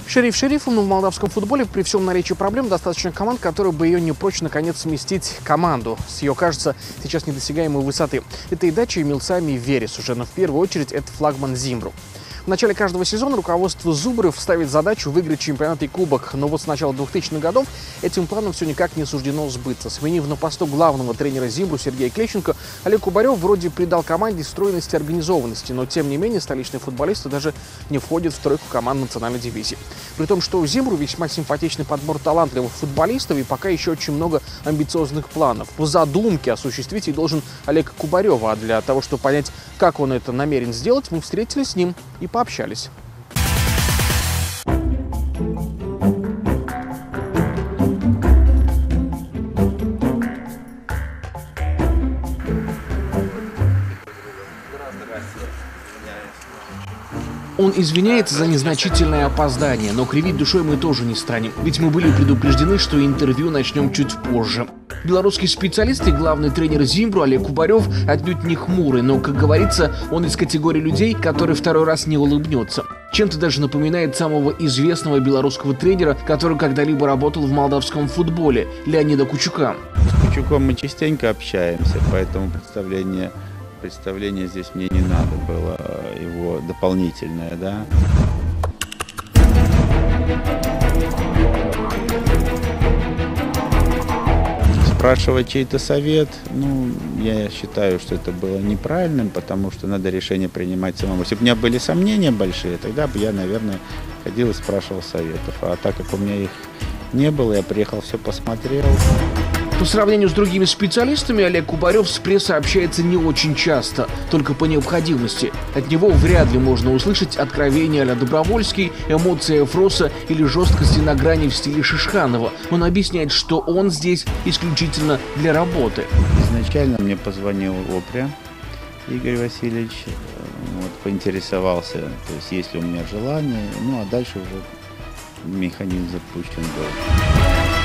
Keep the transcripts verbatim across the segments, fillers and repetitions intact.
Шериф шерифом, но в молдавском футболе при всем наличии проблем достаточно команд, которые бы ее не прочь наконец сместить команду с ее, кажется, сейчас недосягаемой высоты. Это и Дача, и Милсами, и Верес. Уже, но в первую очередь это флагман Зимбру. В начале каждого сезона руководство Зубров ставит задачу выиграть чемпионат и кубок. Но вот с начала двухтысячных годов этим планом все никак не суждено сбыться. Сменив на посту главного тренера Зимбру Сергея Клещенко, Олег Кубарев вроде придал команде стройности и организованности. Но тем не менее столичные футболисты даже не входят в тройку команд национальной дивизии. При том, что у Зимбру весьма симпатичный подбор талантливых футболистов и пока еще очень много амбициозных планов. По задумке осуществить их должен Олег Кубарев. А для того, чтобы понять, как он это намерен сделать, мы встретились с ним и пообщались. Он извиняется за незначительное опоздание, но кривить душой мы тоже не станем, ведь мы были предупреждены, что интервью начнем чуть позже. Белорусский специалист и главный тренер Зимбру Олег Кубарев отнюдь не хмурый, но, как говорится, он из категории людей, который второй раз не улыбнется. Чем-то даже напоминает самого известного белорусского тренера, который когда-либо работал в молдавском футболе, Леонида Кучука. С Кучуком мы частенько общаемся, поэтому представление... Представление здесь мне не надо было, его дополнительное, да. Спрашивать чей-то совет, ну, я считаю, что это было неправильным, потому что надо решение принимать самому. Если бы у меня были сомнения большие, тогда бы я, наверное, ходил и спрашивал советов. А так как у меня их не было, я приехал, все посмотрел. По сравнению с другими специалистами, Олег Кубарев с прессой общается не очень часто, только по необходимости. От него вряд ли можно услышать откровения а-ля Добровольский, эмоции Фроса или жесткости на грани в стиле Шишханова. Он объясняет, что он здесь исключительно для работы. Изначально мне позвонил Опря Игорь Васильевич, вот, поинтересовался, то есть есть ли у меня желание, ну а дальше уже механизм запущен был.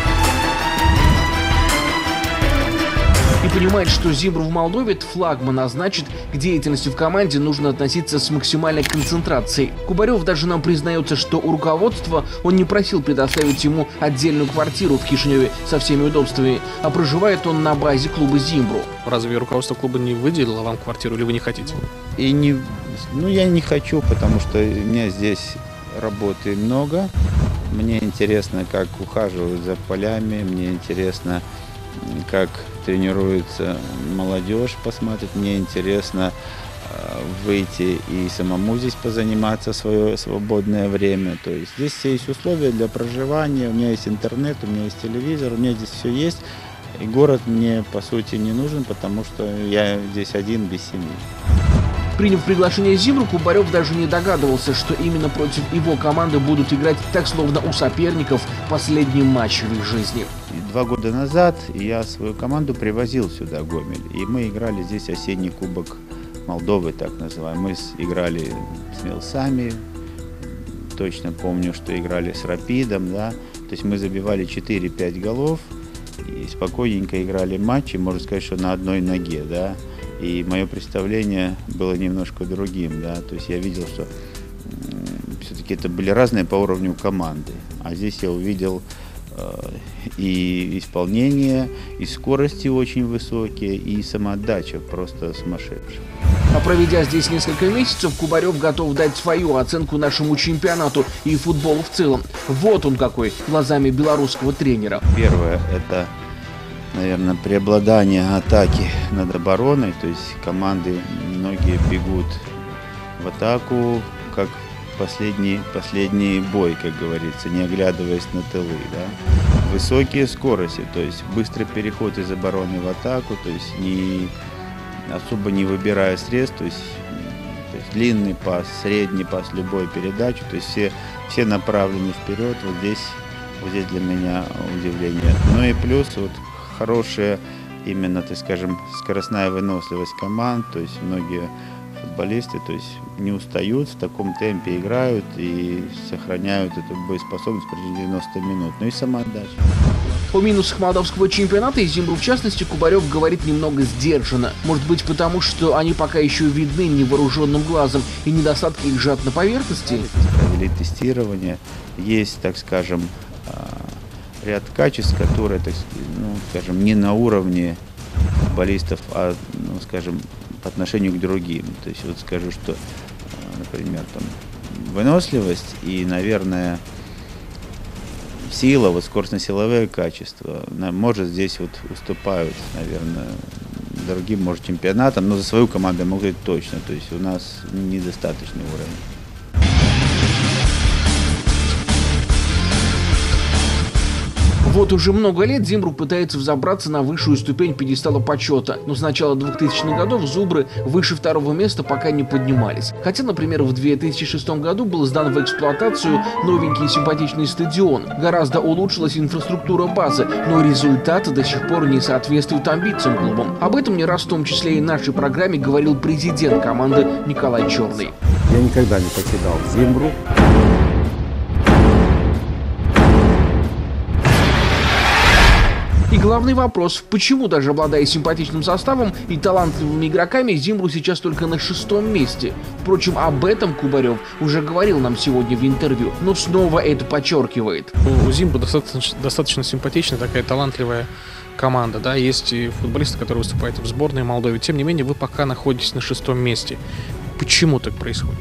И понимает, что Зимбру в Молдове – это флагман, а значит, к деятельности в команде нужно относиться с максимальной концентрацией. Кубарев даже нам признается, что у руководства он не просил предоставить ему отдельную квартиру в Кишиневе со всеми удобствами, а проживает он на базе клуба Зимбру. Разве руководство клуба не выделило вам квартиру или вы не хотите? И не, ну я не хочу, потому что у меня здесь работы много. Мне интересно, как ухаживают за полями, мне интересно, как тренируется молодежь, посмотреть. Мне интересно э, выйти и самому здесь позаниматься в свое свободное время. То есть здесь все есть условия для проживания. У меня есть интернет, у меня есть телевизор, у меня здесь все есть. И город мне, по сути, не нужен, потому что я здесь один, без семьи. Приняв приглашение Зимбру, Кубарев даже не догадывался, что именно против его команды будут играть так, словно у соперников последний матч в их жизни. Два года назад я свою команду привозил сюда, Гомель, и мы играли здесь осенний кубок Молдовы, так называемый. Мы играли с Милсами, точно помню, что играли с Рапидом, да, то есть мы забивали четыре-пять голов и спокойненько играли матчи, можно сказать, что на одной ноге, да. И мое представление было немножко другим, да, то есть я видел, что все-таки это были разные по уровню команды, а здесь я увидел э, и исполнение, и скорости очень высокие, и самоотдача просто сумасшедшая. А проведя здесь несколько месяцев, Кубарев готов дать свою оценку нашему чемпионату и футболу в целом. Вот он какой, глазами белорусского тренера. Первое – это, наверное, преобладание атаки над обороной, то есть команды многие бегут в атаку, как последний, последний бой, как говорится, не оглядываясь на тылы, да. Высокие скорости, то есть быстрый переход из обороны в атаку, то есть не, особо не выбирая средств, то есть, то есть длинный пас, средний пас, любую передачу, то есть все, все направлены вперед, вот здесь, вот здесь для меня удивление. Ну и плюс вот хорошая именно, так скажем, скоростная выносливость команд, то есть многие футболисты, то есть не устают, в таком темпе играют и сохраняют эту боеспособность против девяноста минут. Ну и самоотдача. О минусах молдавского чемпионата и Зимбру в частности Кубарев говорит немного сдержанно. Может быть потому, что они пока еще видны невооруженным глазом и недостатки их лежат на поверхности? провели тестирование. Есть, так скажем, ряд качеств, которые, так, ну, скажем, не на уровне футболистов, а, ну, скажем, по отношению к другим. То есть вот скажу, что, например, там, выносливость и, наверное, сила, вот скоростно-силовые качества, может, здесь вот уступают, наверное, другим, может, чемпионатам, но за свою команду я могу говорить точно. То есть у нас недостаточный уровень. Вот уже много лет Зимбру пытается взобраться на высшую ступень пьедестала почета, но с начала двухтысячных годов Зубры выше второго места пока не поднимались. Хотя, например, в две тысячи шестом году был сдан в эксплуатацию новенький симпатичный стадион. Гораздо улучшилась инфраструктура базы, но результаты до сих пор не соответствуют амбициям клуба. Об этом не раз в том числе и в нашей программе говорил президент команды Николай Черный. Я никогда не покидал Зимбру. И главный вопрос, почему даже обладая симпатичным составом и талантливыми игроками, Зимбру сейчас только на шестом месте? Впрочем, об этом Кубарев уже говорил нам сегодня в интервью, но снова это подчеркивает. У Зимбру достаточно, достаточно симпатичная, такая талантливая команда, да, есть и футболисты, которые выступают в сборной Молдовы. Тем не менее, вы пока находитесь на шестом месте. Почему так происходит?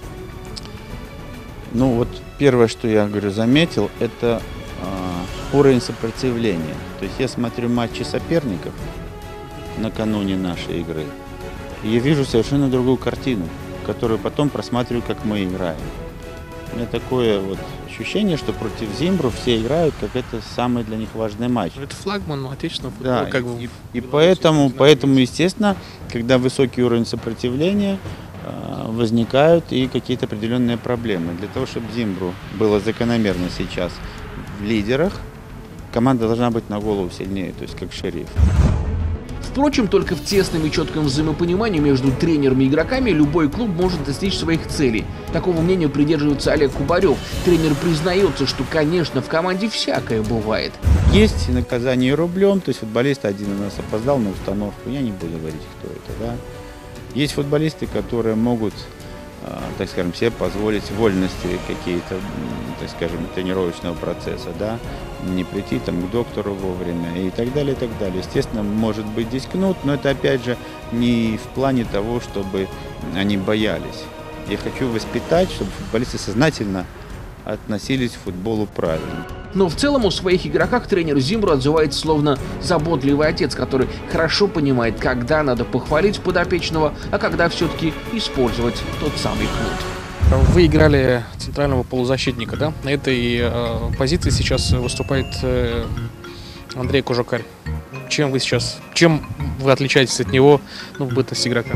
Ну вот первое, что я говорю, заметил, это уровень сопротивления. То есть я смотрю матчи соперников накануне нашей игры, и я вижу совершенно другую картину, которую потом просматриваю, как мы играем. У меня такое вот ощущение, что против Зимбру все играют, как это самый для них важный матч. Это флагман отечественного футбола. Да, как и, в... и поэтому, поэтому, естественно, когда высокий уровень сопротивления, возникают и какие-то определенные проблемы. Для того, чтобы Зимбру было закономерно сейчас в лидерах, команда должна быть на голову сильнее, то есть как Шериф. Впрочем, только в тесном и четком взаимопонимании между тренерами и игроками любой клуб может достичь своих целей. Такого мнения придерживается Олег Кубарев. Тренер признается, что, конечно, в команде всякое бывает. Есть наказание рублем, то есть футболист один у нас опоздал на установку, я не буду говорить, кто это, да. Есть футболисты, которые могут, так скажем, себе позволить вольности какие-то, так скажем, тренировочного процесса, да, не прийти там к доктору вовремя и так далее, и так далее. Естественно, может быть здесь кнут, но это опять же не в плане того, чтобы они боялись. Я хочу воспитать, чтобы футболисты сознательно относились к футболу правильно. Но в целом о своих игроках тренер Зимбру отзывается словно заботливый отец, который хорошо понимает, когда надо похвалить подопечного, а когда все-таки использовать тот самый кнут. Вы играли центрального полузащитника, да? На этой э, позиции сейчас выступает э, Андрей Кожукарь. Чем вы сейчас, чем вы отличаетесь от него, ну, в бытности игрока?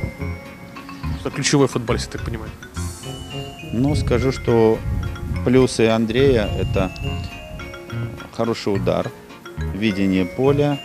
Что ключевой футболист, я так понимаю. Ну, скажу, что плюсы Андрея – это хороший удар, видение поля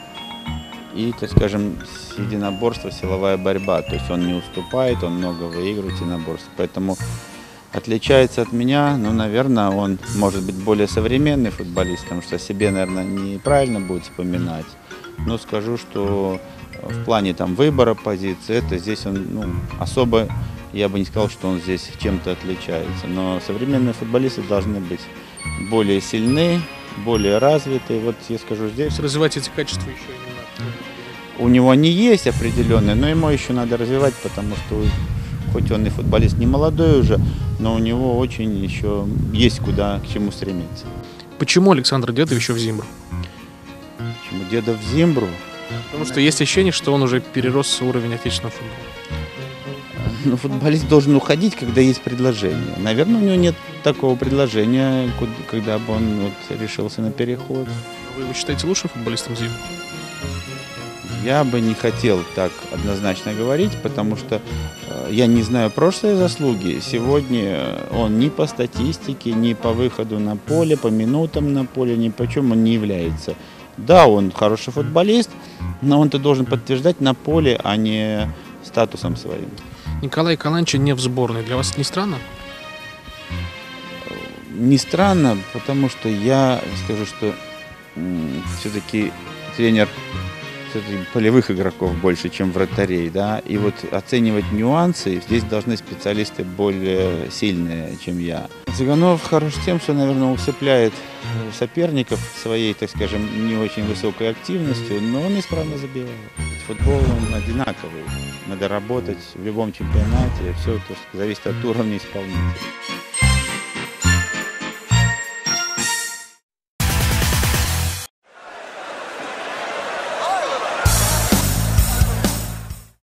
и, так скажем, единоборство, силовая борьба. То есть он не уступает, он много выигрывает единоборств. Поэтому отличается от меня, ну, наверное, он может быть более современный футболист, потому что о себе, наверное, неправильно будет вспоминать. Но скажу, что в плане там выбора позиции, это здесь он, ну, особо, я бы не сказал, что он здесь чем-то отличается. Но современные футболисты должны быть более сильны, более развитые. Вот я скажу здесь. Развивать эти качества еще не надо. У него они есть определенные, но ему еще надо развивать, потому что хоть он и футболист не молодой уже, но у него очень еще есть куда, к чему стремиться. Почему Александр Дедов еще в Зимбру? Почему Дедов в Зимбру? Потому что есть ощущение, что он уже перерос уровень отечественного футбола. Ну, футболист должен уходить, когда есть предложение. Наверное, у него нет такого предложения, когда бы он вот решился на переход. Вы его считаете лучшим футболистом Зимбру? Я бы не хотел так однозначно говорить, потому что я не знаю прошлые заслуги. Сегодня он ни по статистике, ни по выходу на поле, по минутам на поле, ни по чем он не является. Да, он хороший футболист, но он-то должен подтверждать на поле, а не статусом своим. Николай Каланча не в сборной. Для вас это не странно? Не странно, потому что я скажу, что все-таки тренер все-таки полевых игроков больше, чем вратарей, да, и вот оценивать нюансы здесь должны специалисты более сильные, чем я. Цыганов хорош тем, что, наверное, усыпляет соперников своей, так скажем, не очень высокой активностью, но он исправно забивает. Футбол, он одинаковый, надо работать в любом чемпионате, все то, что зависит от уровня исполнителя.